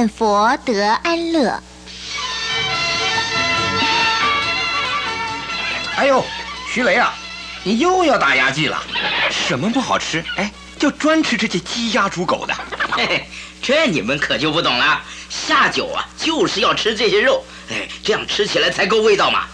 念佛得安乐。 哎呦，徐雷啊，你又要打牙祭了？ 什么不好吃？哎，就专吃这些鸡鸭猪狗的。 嘿嘿，这你们可就不懂了。下酒啊，就是要吃这些肉，哎，这样吃起来才够味道嘛。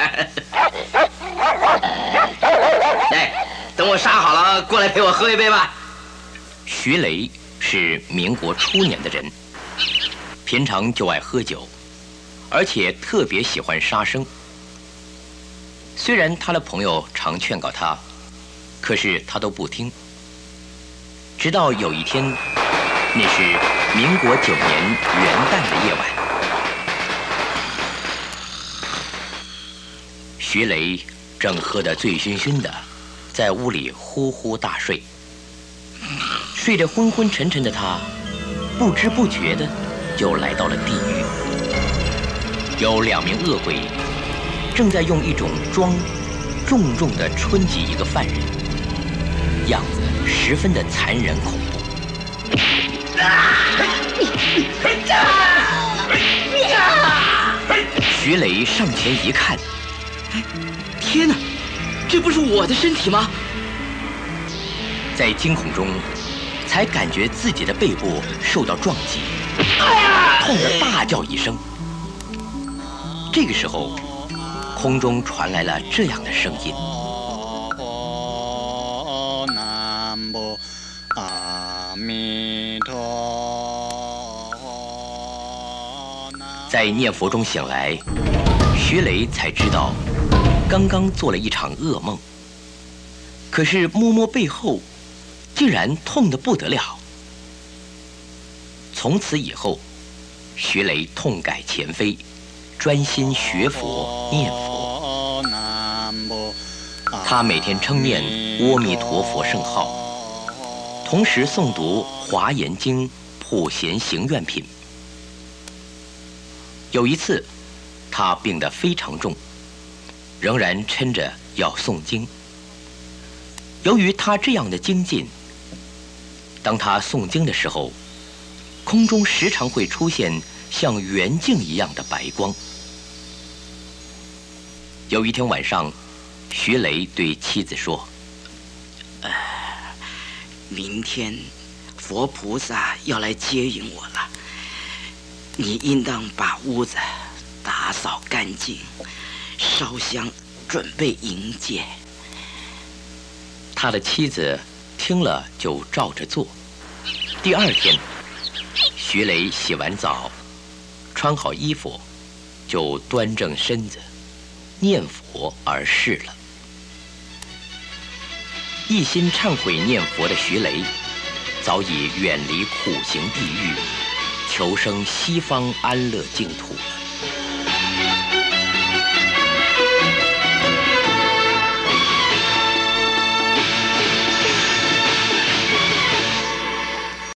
哎，等我杀好了，过来陪我喝一杯吧。 徐雷是民国初年的人，平常就爱喝酒，而且特别喜欢杀生。虽然他的朋友常劝告他，可是他都不听。直到有一天，那是民国9年元旦的夜晚，徐雷正喝得醉醺醺的，在屋里呼呼大睡。睡得昏昏沉沉的他，不知不觉的就来到了地狱。有2名恶鬼正在用一种桩重重地春击一个犯人，样子十分的残忍恐怖。徐雷上前一看， 天哪，这不是我的身体吗？ 在惊恐中，才感觉自己的背部受到撞击，痛得大叫一声。这个时候，空中传来了这样的声音： 南无阿弥陀。 在念佛中醒来，徐雷才知道，刚刚做了一场噩梦。可是摸摸背后，竟然痛得不得了。从此以后，徐雷痛改前非，专心学佛念佛。他每天称念阿弥陀佛圣号，同时诵读华严经、普贤行愿品。有一次，他病得非常重，仍然撑着要诵经。由于他这样的精进，当他诵经的时候，空中时常会出现像圆镜一样的白光。有一天晚上，徐雷对妻子说：“ 明天佛菩萨要来接引我了，你应当把屋子打扫干净，烧香准备迎接。” 他的妻子听了就照着做。第2天，徐雷洗完澡，穿好衣服，就端正身子，念佛而逝了。一心忏悔念佛的徐雷，早已远离苦行地狱，求生西方安乐净土了。